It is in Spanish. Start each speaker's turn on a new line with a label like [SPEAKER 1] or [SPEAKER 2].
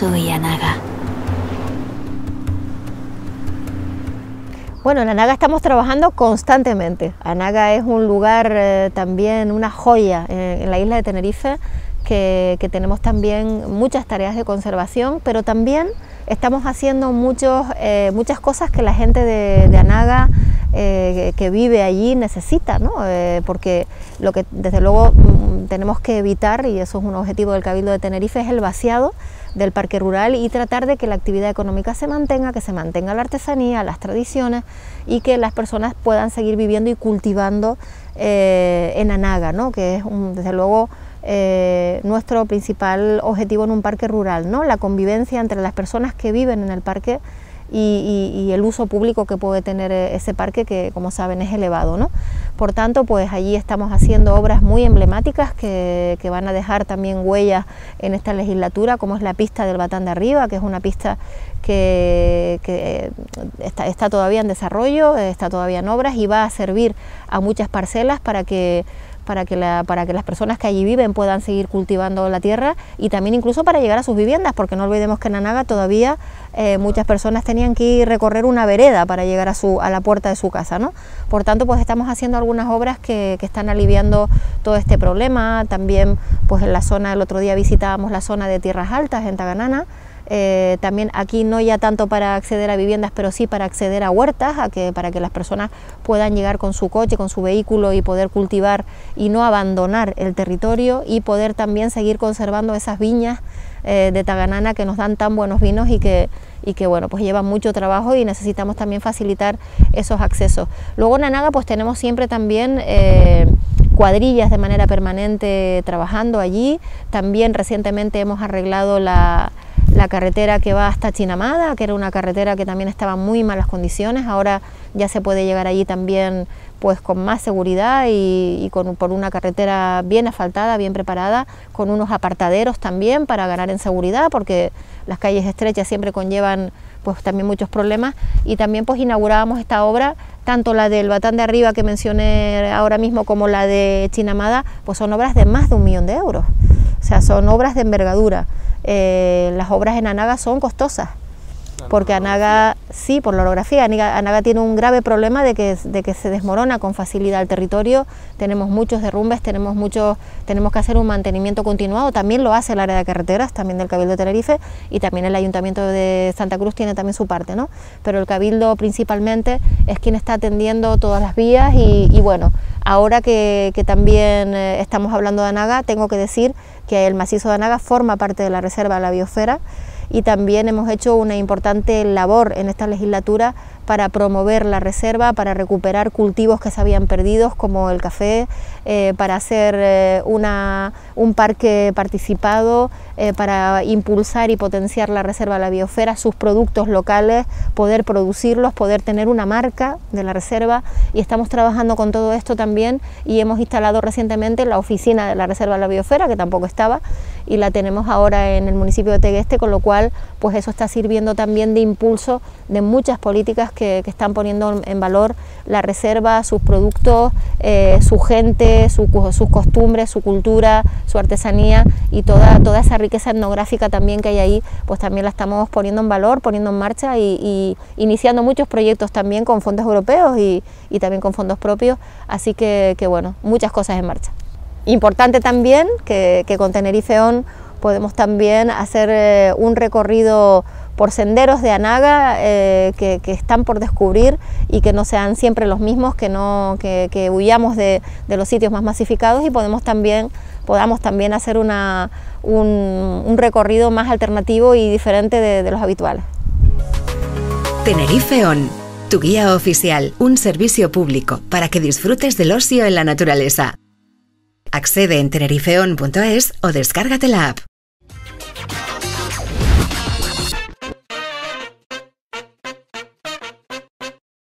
[SPEAKER 1] soy Anaga.
[SPEAKER 2] Bueno, en Anaga estamos trabajando constantemente. Anaga es un lugar también, una joya en la isla de Tenerife, que tenemos también muchas tareas de conservación, pero también estamos haciendo muchas cosas que la gente de Anaga que vive allí necesita, ¿no? Porque lo que desde luego tenemos que evitar, y eso es un objetivo del Cabildo de Tenerife, es el vaciado del parque rural y tratar de que la actividad económica se mantenga, que se mantenga la artesanía, las tradiciones y que las personas puedan seguir viviendo y cultivando en Anaga, ¿no? Que es desde luego nuestro principal objetivo en un parque rural, ¿no? La convivencia entre las personas que viven en el parque y el uso público que puede tener ese parque, que como saben es elevado, ¿no? Por tanto, pues allí estamos haciendo obras muy emblemáticas que van a dejar también huellas en esta legislatura, como es la pista del Batán de Arriba, que es una pista que está todavía en desarrollo, está todavía en obras y va a servir a muchas parcelas para que las personas que allí viven puedan seguir cultivando la tierra y también incluso para llegar a sus viviendas, porque no olvidemos que en Anaga todavía muchas personas tenían que recorrer una vereda para llegar a la puerta de su casa, ¿no? Por tanto, pues estamos haciendo algunas obras que están aliviando todo este problema. También, pues en la zona, el otro día visitábamos la zona de Tierras Altas en Taganana. También aquí no ya tanto para acceder a viviendas, pero sí para acceder a huertas, para que las personas puedan llegar con su coche, con su vehículo y poder cultivar y no abandonar el territorio, y poder también seguir conservando esas viñas de Taganana que nos dan tan buenos vinos y que bueno, pues llevan mucho trabajo y necesitamos también facilitar esos accesos. Luego en Anaga pues tenemos siempre también cuadrillas de manera permanente trabajando allí. También recientemente hemos arreglado la carretera que va hasta Chinamada, que era una carretera que también estaba en muy malas condiciones. Ahora ya se puede llegar allí también pues con más seguridad y por una carretera bien asfaltada, bien preparada, con unos apartaderos también para ganar en seguridad, porque las calles estrechas siempre conllevan pues también muchos problemas. Y también pues inaugurábamos esta obra, tanto la del Batán de Arriba que mencioné ahora mismo como la de Chinamada, pues son obras de más de 1 millón de euros, o sea, son obras de envergadura. Las obras en Anaga son costosas, porque Anaga, sí, por la orografía, Anaga tiene un grave problema de que se desmorona con facilidad el territorio. Tenemos muchos derrumbes, tenemos que hacer un mantenimiento continuado. También lo hace el área de carreteras, también del Cabildo de Tenerife, y también el Ayuntamiento de Santa Cruz tiene también su parte, ¿no? Pero el Cabildo principalmente es quien está atendiendo todas las vías y bueno, ahora que también estamos hablando de Anaga, tengo que decir que el macizo de Anaga forma parte de la Reserva de la Biosfera, y también hemos hecho una importante labor en esta legislatura para promover la reserva, para recuperar cultivos que se habían perdido, como el café, para hacer un parque participado, para impulsar y potenciar la Reserva de la Biosfera, sus productos locales, poder producirlos, poder tener una marca de la reserva, y estamos trabajando con todo esto también, y hemos instalado recientemente la oficina de la Reserva de la Biosfera, que tampoco estaba, y la tenemos ahora en el municipio de Tegueste, con lo cual pues eso está sirviendo también de impulso de muchas políticas que están poniendo en valor la reserva, sus productos, su gente, sus costumbres, su cultura, su artesanía, y toda esa riqueza etnográfica también que hay ahí, pues también la estamos poniendo en valor, poniendo en marcha y iniciando muchos proyectos también con fondos europeos y también con fondos propios, así que bueno, muchas cosas en marcha. Importante también que con Tenerife On podemos también hacer un recorrido por senderos de Anaga que están por descubrir y que no sean siempre los mismos, que huyamos de los sitios más masificados y podamos también hacer un recorrido más alternativo y diferente de los habituales.
[SPEAKER 3] Tenerife On, tu guía oficial, un servicio público para que disfrutes del ocio en la naturaleza. Accede en tenerifeon.es o descárgate la app.